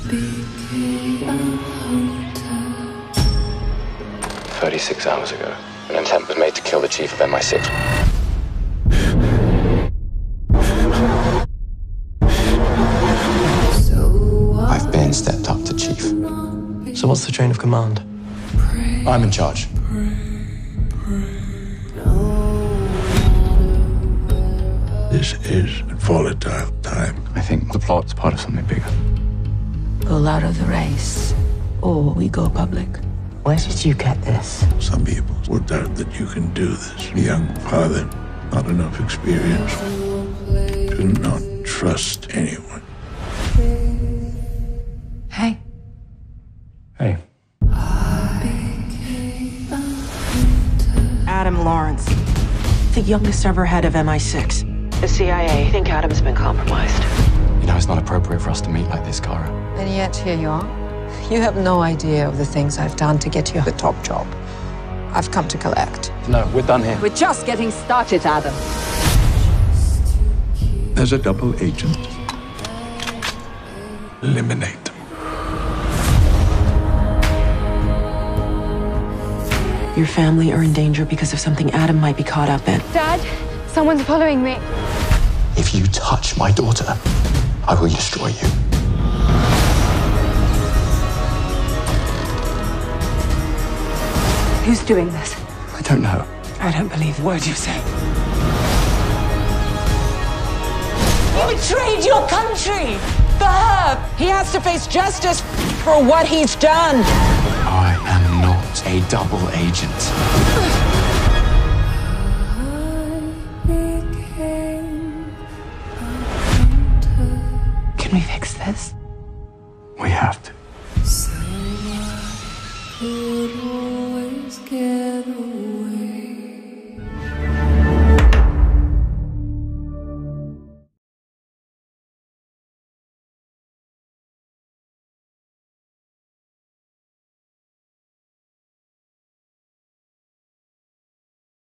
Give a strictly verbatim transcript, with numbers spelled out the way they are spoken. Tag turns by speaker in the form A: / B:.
A: Thirty-six hours ago, an attempt was made to kill the chief of M I six. I've been stepped up to chief.
B: So what's the chain of command?
A: I'm in charge.
C: This is a volatile time.
A: I think the plot's part of something bigger.
D: Pull out of the race, or we go public.
E: Where did you get this?
C: Some people will doubt that you can do this. A young father, not enough experience. Do not trust anyone.
D: Hey.
A: Hey.
F: Adam Lawrence, the youngest ever head of M I six. The C I A think Adam's been compromised.
A: You know, it's not appropriate for us to meet like this, Kara.
D: And yet here you are. You have no idea of the things I've done to get you the top job. I've come to collect.
A: No, we're done here.
D: We're just getting started, Adam.
C: There's a double agent. Eliminate them.
F: Your family are in danger because of something Adam might be caught up in.
G: Dad, someone's following me.
A: If you touch my daughter, I will destroy you.
G: Who's doing this?
A: I don't know.
F: I don't believe a word you say.
H: You betrayed your country! For her! He has to face justice for what he's done!
A: I am not a double agent.
F: Can we fix this?
A: We have to.
D: So I could always get away.